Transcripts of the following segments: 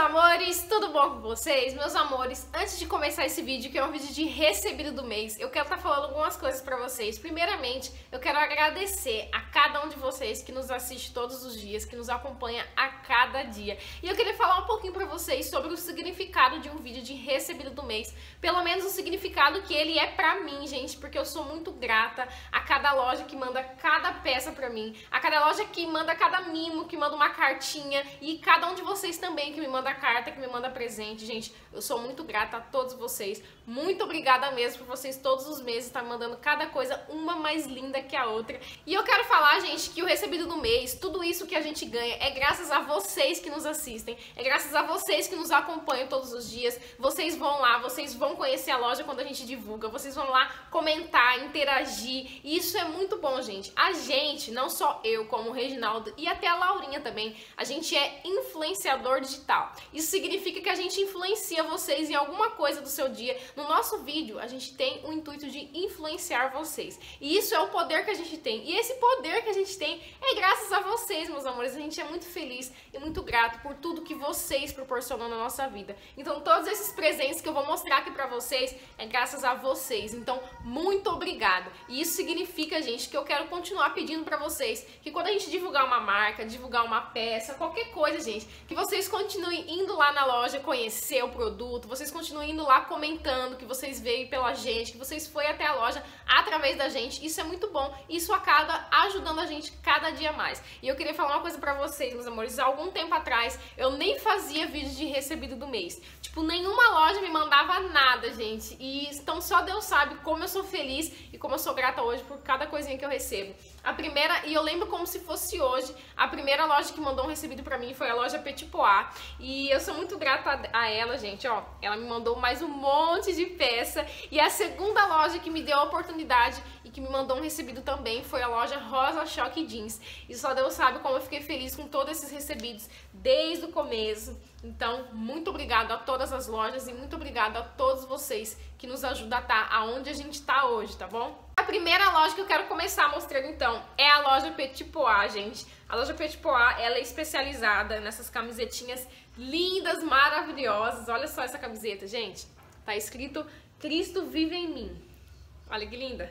amores, tudo bom com vocês? Meus amores, antes de começar esse vídeo, que é um vídeo de recebido do mês, eu quero estar falando algumas coisas pra vocês. Primeiramente, eu quero agradecer a cada um de vocês que nos assiste todos os dias, que nos acompanha a cada dia. E eu queria falar um pouquinho pra vocês sobre o significado de um vídeo de recebido do mês. Pelo menos o significado que ele é pra mim, gente, porque eu sou muito grata a cada loja que manda cada peça pra mim, a cada loja que manda cada mimo, que manda uma cartinha, e cada um de vocês também que me manda carta, que me manda presente. Gente, eu sou muito grata a todos vocês. Muito obrigada mesmo por vocês todos os meses estar mandando cada coisa, uma mais linda que a outra. E eu quero falar, gente, que o recebido do mês, tudo isso que a gente ganha é graças a vocês que nos assistem, é graças a vocês que nos acompanham todos os dias. Vocês vão lá, vocês vão conhecer a loja quando a gente divulga, vocês vão lá comentar, interagir, e isso é muito bom, gente. A gente, não só eu, como o Reginaldo e até a Laurinha também, a gente é influenciador digital. Isso significa que a gente influencia vocês em alguma coisa do seu dia. No nosso vídeo, a gente tem o intuito de influenciar vocês. E isso é o poder que a gente tem. E esse poder que a gente tem é graças a vocês, meus amores. A gente é muito feliz e muito grato por tudo que vocês proporcionam na nossa vida. Então, todos esses presentes que eu vou mostrar aqui pra vocês é graças a vocês. Então, muito obrigada. E isso significa, gente, que eu quero continuar pedindo pra vocês que quando a gente divulgar uma marca, divulgar uma peça, qualquer coisa, gente, que vocês continuem indo lá na loja conhecer o produto, vocês continuem indo lá comentando que vocês veio pela gente, que vocês foi até a loja através da gente. Isso é muito bom, isso acaba ajudando a gente cada dia mais. E eu queria falar uma coisa pra vocês, meus amores. Há algum tempo atrás, eu nem fazia vídeo de recebido do mês. Tipo, nenhuma loja me mandava nada, gente. E então só Deus sabe como eu sou feliz e como eu sou grata hoje por cada coisinha que eu recebo. A primeira, e eu lembro como se fosse hoje, a primeira loja que mandou um recebido pra mim foi a loja Petit Pois. E eu sou muito grata a ela, gente, ó. Ela me mandou mais um monte de peça. E a segunda loja que me deu a oportunidade e que me mandou um recebido também foi a loja Rosa Choque Jeans. E só Deus sabe como eu fiquei feliz com todos esses recebidos desde o começo. Então, muito obrigada a todas as lojas e muito obrigada a todos vocês que nos ajudam a estar aonde a gente está hoje, tá bom? A primeira loja que eu quero começar mostrando, então, é a loja Petit Pois, gente. A loja Petit Pois, ela é especializada nessas camisetinhas lindas, maravilhosas. Olha só essa camiseta, gente. Tá escrito Cristo vive em mim. Olha que linda.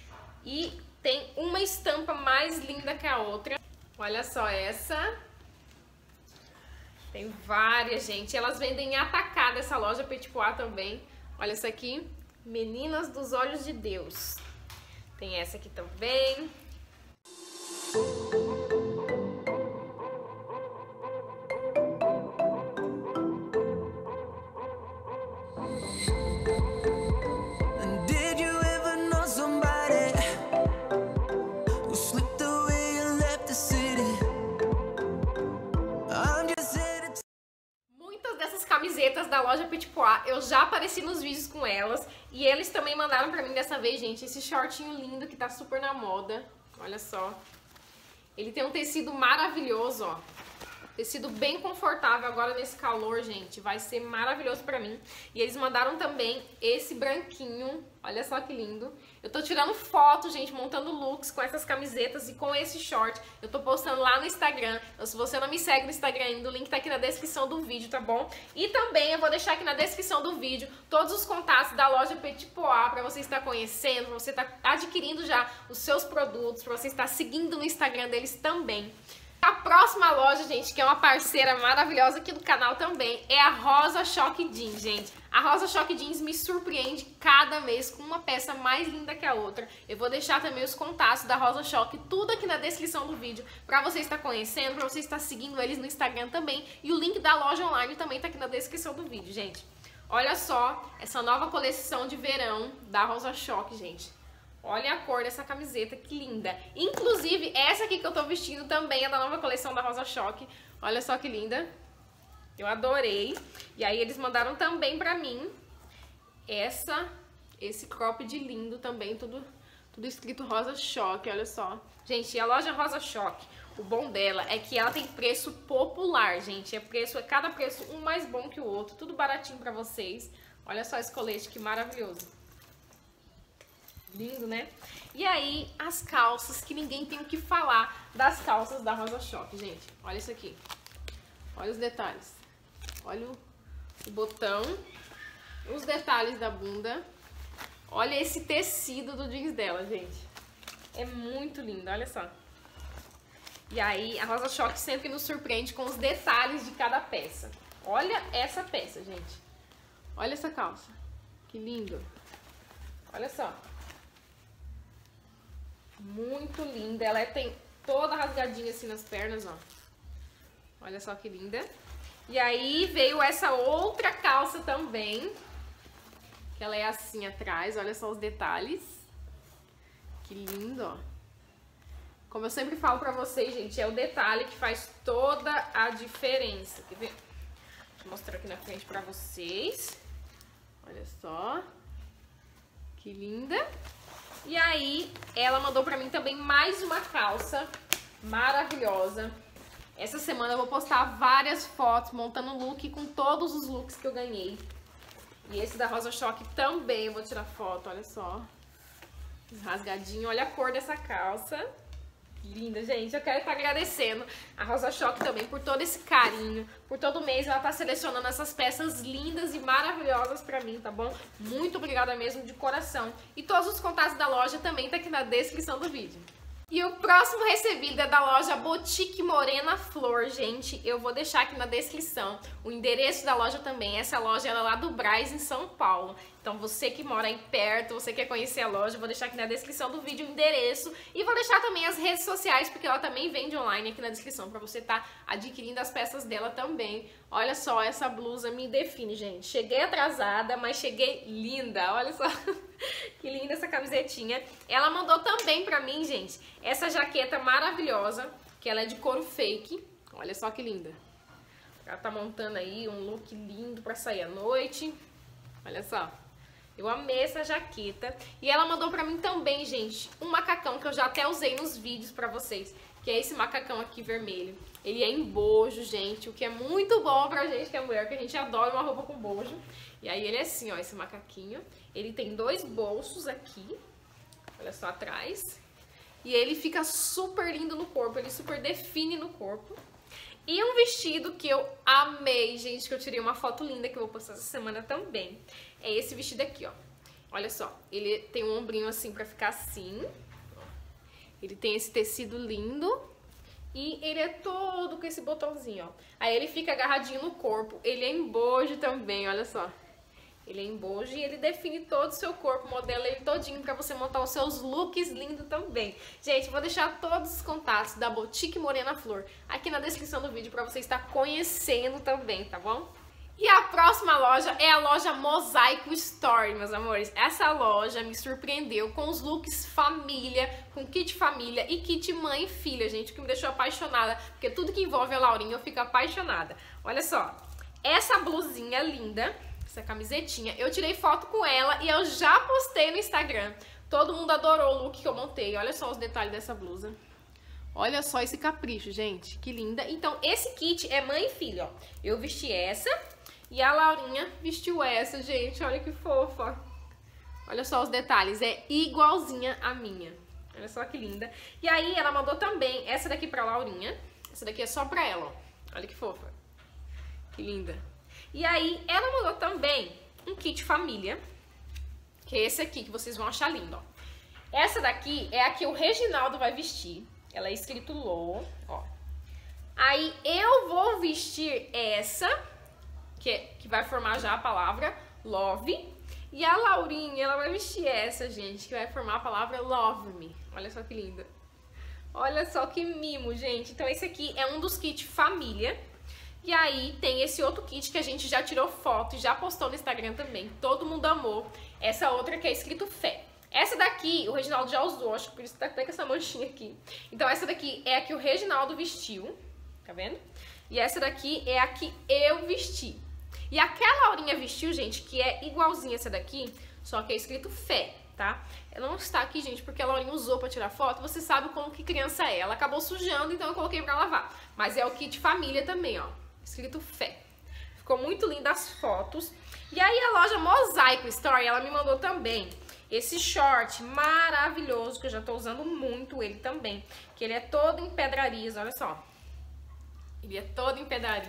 E tem uma estampa mais linda que a outra. Olha só essa. Tem várias, gente. Elas vendem atacada, essa loja Petit Pois também. Olha essa aqui. Meninas dos Olhos de Deus. Tem essa aqui também. Camisetas da loja Petit Pois, eu já apareci nos vídeos com elas e eles também mandaram pra mim dessa vez, gente, esse shortinho lindo que tá super na moda. Olha só. Ele tem um tecido maravilhoso, ó. Tecido bem confortável agora nesse calor, gente. Vai ser maravilhoso pra mim. E eles mandaram também esse branquinho. Olha só que lindo. Eu tô tirando foto, gente, montando looks com essas camisetas e com esse short. Eu tô postando lá no Instagram. Então, se você não me segue no Instagram ainda, o link tá aqui na descrição do vídeo, tá bom? E também eu vou deixar aqui na descrição do vídeo todos os contatos da loja Petit Pois pra você estar conhecendo, pra você estar adquirindo já os seus produtos, pra você estar seguindo no Instagram deles também. A próxima loja, gente, que é uma parceira maravilhosa aqui do canal também, é a Rosa Choque Jeans, gente. A Rosa Choque Jeans me surpreende cada mês com uma peça mais linda que a outra. Eu vou deixar também os contatos da Rosa Choque, tudo aqui na descrição do vídeo, pra você estar conhecendo, pra você estar seguindo eles no Instagram também. E o link da loja online também tá aqui na descrição do vídeo, gente. Olha só essa nova coleção de verão da Rosa Choque, gente. Olha a cor dessa camiseta, que linda. Inclusive, essa aqui que eu tô vestindo também é da nova coleção da Rosa Choque. Olha só que linda. Eu adorei. E aí eles mandaram também pra mim esse cropped lindo também, tudo escrito Rosa Choque, olha só. Gente, a loja Rosa Choque, o bom dela é que ela tem preço popular, gente. Cada preço um mais bom que o outro, tudo baratinho pra vocês. Olha só esse colete, que maravilhoso. Lindo, né? E aí, as calças, que ninguém tem o que falar das calças da Rosa Choque, gente. Olha isso aqui. Olha os detalhes. Olha o botão, os detalhes da bunda. Olha esse tecido do jeans dela, gente. É muito lindo, olha só. E aí, a Rosa Choque sempre nos surpreende com os detalhes de cada peça. Olha essa peça, gente. Olha essa calça. Que lindo. Olha só. Muito linda. Ela tem toda rasgadinha assim nas pernas, ó. Olha só que linda. E aí veio essa outra calça também. Que ela é assim atrás. Olha só os detalhes. Que lindo, ó. Como eu sempre falo pra vocês, gente, é o detalhe que faz toda a diferença. Quer ver? Deixa eu mostrar aqui na frente pra vocês. Olha só. Que linda. E aí, ela mandou pra mim também mais uma calça maravilhosa. Essa semana eu vou postar várias fotos montando look com todos os looks que eu ganhei. E esse da Rosa Choque também eu vou tirar foto, olha só. Rasgadinho, olha a cor dessa calça. Linda, gente. Eu quero estar agradecendo a Rosa Choque também por todo esse carinho. Por todo mês ela tá selecionando essas peças lindas e maravilhosas pra mim, tá bom? Muito obrigada mesmo, de coração. E todos os contatos da loja também tá aqui na descrição do vídeo. E o próximo recebido é da loja Boutique Morena Flor, gente. Eu vou deixar aqui na descrição o endereço da loja também. Essa loja ela é lá do Brás, em São Paulo. Então você que mora aí perto, você quer conhecer a loja, eu vou deixar aqui na descrição do vídeo o endereço. E vou deixar também as redes sociais, porque ela também vende online aqui na descrição, pra você estar adquirindo as peças dela também. Olha só, essa blusa me define, gente. Cheguei atrasada, mas cheguei linda. Olha só que linda essa camisetinha. Ela mandou também pra mim, gente, essa jaqueta maravilhosa, que ela é de couro fake. Olha só que linda. Ela tá montando aí um look lindo pra sair à noite. Olha só. Eu amei essa jaqueta. E ela mandou pra mim também, gente, um macacão que eu já até usei nos vídeos pra vocês. Que é esse macacão aqui vermelho. Ele é em bojo, gente. O que é muito bom pra gente que é mulher, que a gente adora uma roupa com bojo. E aí ele é assim, ó, esse macaquinho. Ele tem 2 bolsos aqui. Olha só atrás. E ele fica super lindo no corpo. Ele super define no corpo. E um vestido que eu amei, gente, que eu tirei uma foto linda que eu vou postar essa semana também. É esse vestido aqui, ó. Olha só, ele tem um ombrinho assim pra ficar assim. Ele tem esse tecido lindo. E ele é todo com esse botãozinho, ó. Aí ele fica agarradinho no corpo. Ele é em bojo também, olha só. Ele é em bojo e ele define todo o seu corpo, modela ele todinho pra você montar os seus looks lindos também. Gente, vou deixar todos os contatos da Boutique Morena Flor aqui na descrição do vídeo pra você estar conhecendo também, tá bom? E a próxima loja é a loja Mosaico Store, meus amores. Essa loja me surpreendeu com os looks família, com kit família e kit mãe e filha, gente, o que me deixou apaixonada, porque tudo que envolve a Laurinha eu fico apaixonada. Olha só, essa blusinha linda, essa camisetinha, eu tirei foto com ela e eu já postei no Instagram. Todo mundo adorou o look que eu montei. Olha só os detalhes dessa blusa. Olha só esse capricho, gente, que linda. Então, esse kit é mãe e filha, ó. Eu vesti essa e a Laurinha vestiu essa, gente. Olha que fofa. Olha só os detalhes, é igualzinha a minha. Olha só que linda. E aí, ela mandou também essa daqui pra Laurinha. Essa daqui é só pra ela, ó. Olha que fofa. Que linda. E aí, ela mandou também um kit família, que é esse aqui, que vocês vão achar lindo, ó. Essa daqui é a que o Reginaldo vai vestir. Ela é escrito Lô, ó. Aí, eu vou vestir essa, que vai formar já a palavra Love. E a Laurinha, ela vai vestir essa, gente, que vai formar a palavra Love Me. Olha só que linda. Olha só que mimo, gente. Então, esse aqui é um dos kits família. E aí tem esse outro kit que a gente já tirou foto e já postou no Instagram também. Todo mundo amou. Essa outra que é escrito Fé. Essa daqui o Reginaldo já usou, acho que por isso tá até com essa manchinha aqui. Então essa daqui é a que o Reginaldo vestiu, tá vendo? E essa daqui é a que eu vesti. E aquela Laurinha vestiu, gente, que é igualzinha essa daqui, só que é escrito Fé, tá? Ela não está aqui, gente, porque a Laurinha usou pra tirar foto. Você sabe como que criança é. Ela acabou sujando, então eu coloquei pra lavar. Mas é o kit família também, ó. Escrito Fé. Ficou muito linda as fotos. E aí a loja Mosaico Store, ela me mandou também esse short maravilhoso, que eu já tô usando muito ele também. Que ele é todo em pedrarias, olha só. Ele é todo em pedrarias.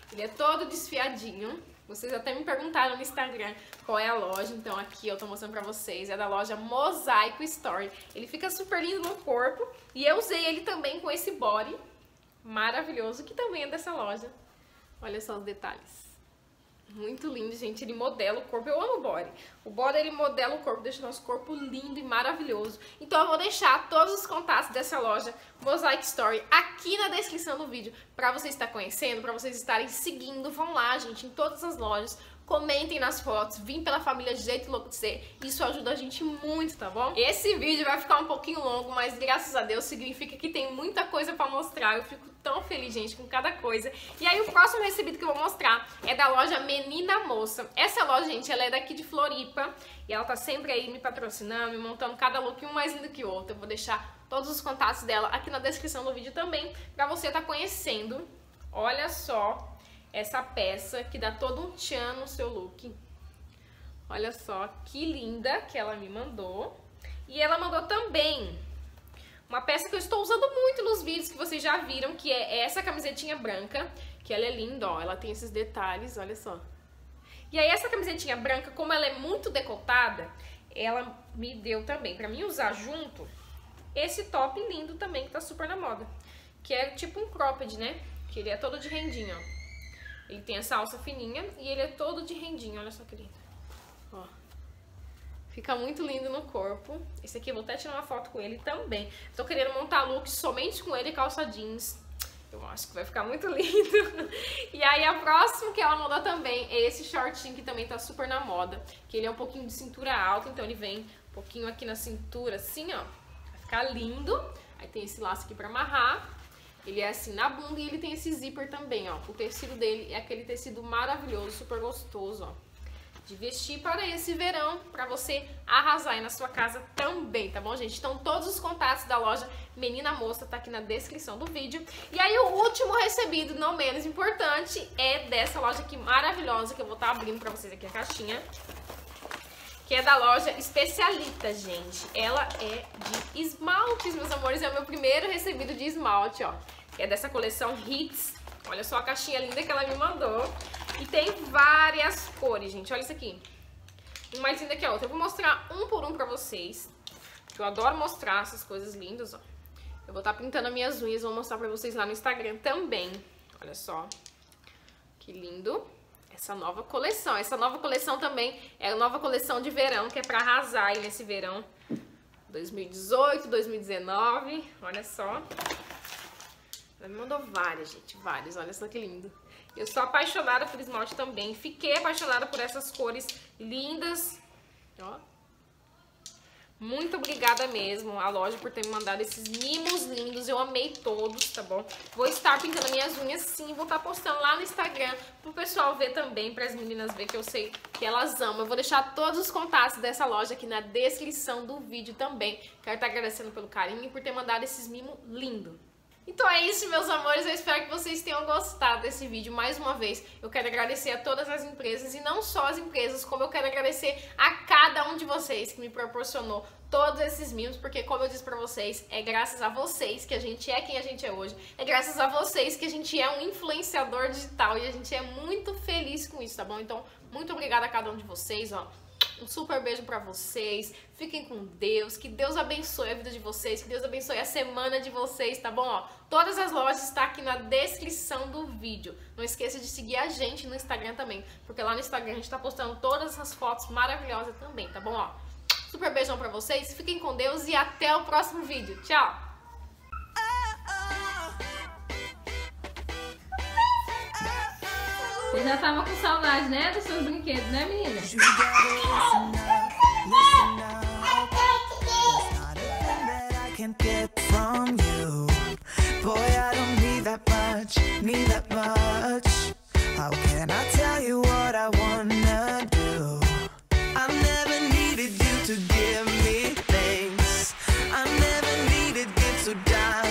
Ele é todo desfiadinho. Vocês até me perguntaram no Instagram qual é a loja, então aqui eu tô mostrando pra vocês. É da loja Mosaico Store. Ele fica super lindo no corpo e eu usei ele também com esse body maravilhoso, que também é dessa loja. Olha só os detalhes. Muito lindo, gente. Ele modela o corpo. Eu amo o body. O body, ele modela o corpo, deixa o nosso corpo lindo e maravilhoso. Então eu vou deixar todos os contatos dessa loja Mosaic Store aqui na descrição do vídeo pra você estar conhecendo, pra vocês estarem seguindo. Vão lá, gente, em todas as lojas. Comentem nas fotos, vim pela família de Jeito Louco de Ser, isso ajuda a gente muito, tá bom? Esse vídeo vai ficar um pouquinho longo, mas graças a Deus significa que tem muita coisa pra mostrar, eu fico tão feliz, gente, com cada coisa. E aí o próximo recebido que eu vou mostrar é da loja Menina Moça. Essa loja, gente, ela é daqui de Floripa e ela tá sempre aí me patrocinando, me montando cada look um mais lindo que o outro. Eu vou deixar todos os contatos dela aqui na descrição do vídeo também, pra você estar conhecendo. Olha só essa peça que dá todo um tchan no seu look. Olha só que linda que ela me mandou. E ela mandou também uma peça que eu estou usando muito nos vídeos que vocês já viram, que é essa camisetinha branca, que ela é linda, ó. Ela tem esses detalhes, olha só. E aí essa camisetinha branca, como ela é muito decotada, ela me deu também, pra mim usar junto, esse top lindo também, que tá super na moda. Que é tipo um cropped, né? Que ele é todo de rendinho, ó. Ele tem essa alça fininha e ele é todo de rendinho, olha só que lindo. Ó. Fica muito lindo no corpo. Esse aqui eu vou até tirar uma foto com ele também. Tô querendo montar look somente com ele e calça jeans. Eu acho que vai ficar muito lindo. E aí a próxima que ela mandou também é esse shortinho que também tá super na moda. Que ele é um pouquinho de cintura alta, então ele vem um pouquinho aqui na cintura assim, ó. Vai ficar lindo. Aí tem esse laço aqui pra amarrar. Ele é assim na bunda e ele tem esse zíper também, ó. O tecido dele é aquele tecido maravilhoso, super gostoso, ó. De vestir para esse verão, pra você arrasar aí na sua casa também, tá bom, gente? Então todos os contatos da loja Menina Moça tá aqui na descrição do vídeo. E aí o último recebido, não menos importante, é dessa loja aqui maravilhosa, que eu vou estar abrindo pra vocês aqui a caixinha. Que é da loja Especialita, gente. Ela é de esmaltes, meus amores. É o meu primeiro recebido de esmalte, ó. É dessa coleção Hits. Olha só a caixinha linda que ela me mandou. E tem várias cores, gente. Olha isso aqui. Um mais linda que a outra. Eu vou mostrar um por um pra vocês. Que eu adoro mostrar essas coisas lindas, ó. Eu vou estar pintando as minhas unhas. Vou mostrar pra vocês lá no Instagram também. Olha só. Que lindo. Essa nova coleção também é a nova coleção de verão, que é pra arrasar aí nesse verão 2018, 2019, olha só. Ela me mandou várias, gente, várias, olha só que lindo. Eu sou apaixonada por esmalte também, fiquei apaixonada por essas cores lindas, ó. Muito obrigada mesmo a loja por ter me mandado esses mimos lindos, eu amei todos, tá bom? Vou estar pintando minhas unhas sim, vou estar postando lá no Instagram pro pessoal ver também, para as meninas ver que eu sei que elas amam. Eu vou deixar todos os contatos dessa loja aqui na descrição do vídeo também. Quero estar agradecendo pelo carinho e por ter mandado esses mimos lindos. Então é isso, meus amores, eu espero que vocês tenham gostado desse vídeo. Mais uma vez, eu quero agradecer a todas as empresas, e não só as empresas, como eu quero agradecer a cada um de vocês que me proporcionou todos esses mimos, porque como eu disse pra vocês, é graças a vocês que a gente é quem a gente é hoje, é graças a vocês que a gente é um influenciador digital, e a gente é muito feliz com isso, tá bom? Então, muito obrigada a cada um de vocês, ó. Um super beijo pra vocês, fiquem com Deus, que Deus abençoe a vida de vocês, que Deus abençoe a semana de vocês, tá bom? Ó, todas as lojas estão aqui na descrição do vídeo. Não esqueça de seguir a gente no Instagram também, porque lá no Instagram a gente tá postando todas essas fotos maravilhosas também, tá bom? Ó, super beijão pra vocês, fiquem com Deus e até o próximo vídeo. Tchau! Você já tava com saudade, né, dos seus brinquedos, né, menina? How can I tell you what I wanna do? I never needed you to give me things. I never needed you to die.